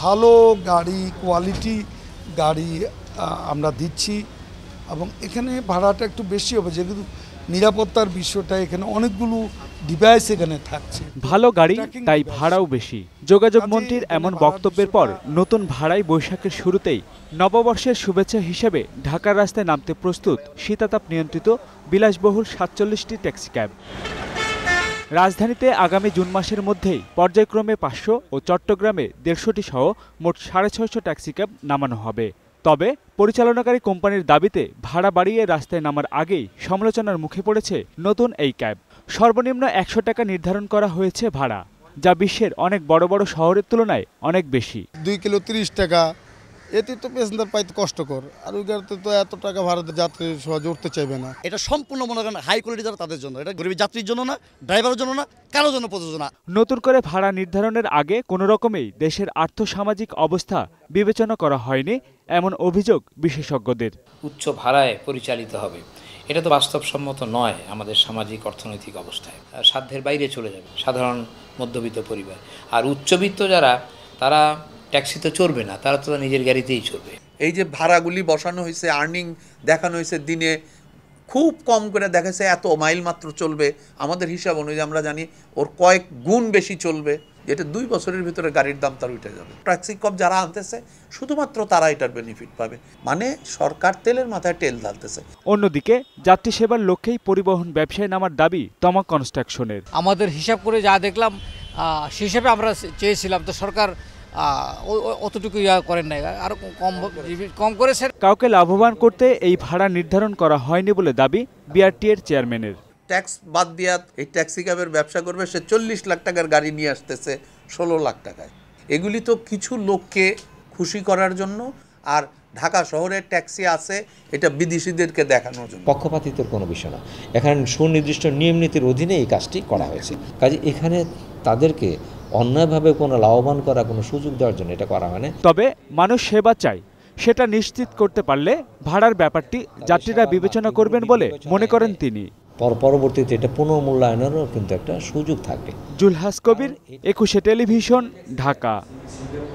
ভালো গাড়ি, কোয়ালিটি গাড়ি আমরা দিচ্ছি এবং এখানে ভাড়াটা একটু বেশি হবে, যেহেতু নিরাপত্তার বিষয়টা এখানে অনেকগুলো ডিভাইস এখানে থাকছে। ভালো গাড়ি তাই ভাড়াও বেশি। যোগাযোগ মন্ত্রীর এমন বক্তব্যের পর নতুন ভাড়ায় বৈশাখের শুরুতেই নববর্ষের শুভেচ্ছা হিসেবে ঢাকার রাস্তায় নামতে প্রস্তুত শীতাতাপ নিয়ন্ত্রিত বিলাসবহুল ৪৭টি ট্যাক্সি ক্যাব। রাজধানীতে আগামী জুন মাসের মধ্যেই পর্যায়ক্রমে ৫০০ ও চট্টগ্রামে ১৫০টি সহ মোট ৬৫০ ট্যাক্সি ক্যাব নামানো হবে। তবে পরিচালনাকারী কোম্পানির দাবিতে ভাড়া বাড়িয়ে রাস্তায় নামার আগেই সমালোচনার মুখে পড়েছে নতুন এই ক্যাব। সর্বনিম্ন ১০০ টাকা নির্ধারণ করা হয়েছে ভাড়া, যা বিশ্বের অনেক বড় বড় শহরের তুলনায় অনেক বেশি। ২ কিলো ৩০ টাকা, এতে তো প্যাসেঞ্জার পাইতে কষ্টকর, আর ওই গাড়িতে তো এত টাকা ভাড়াতে যাত্রী সহজে উঠতে চাইবে না। এটা সম্পূর্ণ মনে করেন হাই কোয়ালিটি যারা তাদের জন্য, এটা গরিব যাত্রীর জন্য না, ড্রাইভারের জন্য না, কারোর জন্য প্রযোজ্য না। নতুন করে ভাড়া নির্ধারণের আগে কোনো রকমেই দেশের আর্থসামাজিক অবস্থা বিবেচনা করা হয়নি, এমন অভিযোগ বিশেষজ্ঞদের। উচ্চ ভাড়ায় পরিচালিত হবে, এটা তো বাস্তবসম্মত নয়। আমাদের সামাজিক অর্থনৈতিক অবস্থায় সাধ্যের বাইরে চলে যাবে সাধারণ মধ্যবিত্ত পরিবার। আর উচ্চবিত্ত যারা, তারা ট্যাক্সি তো চড়বে না, তারা তো নিজের গাড়িতেই চড়বে। এই যে ভাড়াগুলি বসানো হয়েছে, আর্নিং দেখানো হয়েছে, দিনে খুব কম করে দেখাচ্ছে এত মাইল মাত্র চলবে, আমাদের হিসাব অনুযায়ী আমরা জানি ওর কয়েক গুণ বেশি চলবে, যেটা 2 বছরের ভিতরে গাড়ির দাম তার উঠে যাবে। ট্যাক্সি কম যারা আনতেছে শুধুমাত্র তারা এটার বেনিফিট পাবে, মানে সরকার তেলের মাথায় তেল ঢালতেছে। অন্যদিকে যাত্রী সেবার লক্ষ্যেই পরিবহন ব্যবসায় নামার দাবি তমা কনস্ট্রাকশনের। আমাদের হিসাব করে যা দেখলাম সেই হিসাবে আমরা চেয়েছিলাম, তো সরকার অতটুকু করেন নাই, আরো কম করেছে। কাউকে লাভবান করতে এই ভাড়া নির্ধারণ করা হয়নি বলে দাবি বিআরটি এর চেয়ারম্যানের। ট্যাক্স বাদ দিয়া এই ট্যাক্সি ক্যাবের ব্যবসা করবে, সে 40 লাখ টাকার গাড়ি নিয়ে আসতেছে 16 লাখ টাকায়। এগুলি তো কিছু লোককে খুশি করার জন্য, আর ঢাকা শহরে ট্যাক্সি আছে এটা বিদেশিদেরকে দেখানোর জন্য। পক্ষপাতিত্বের কোনো বিষয় না, এখানে সুনির্দিষ্ট নিয়ম নীতির অধীনে এই কাজটি করা হয়েছে। কাজে এখানে তাদেরকে অন্যায়ভাবে কোনো লাভবান করা, কোনো সুযোগ দেওয়ার জন্য এটা করা হয় না। তবে মানুষ সেবা চায়, সেটা নিশ্চিত করতে পারলে ভাড়ার ব্যাপারটি যাত্রীরা বিবেচনা করবেন বলে মনে করেন তিনি। পরবর্তীতে এটা পুনর্মূল্যায়নেরও কিন্তু একটা সুযোগ থাকবে। জুলহাস কবির, 21 টেলিভিশন, ঢাকা।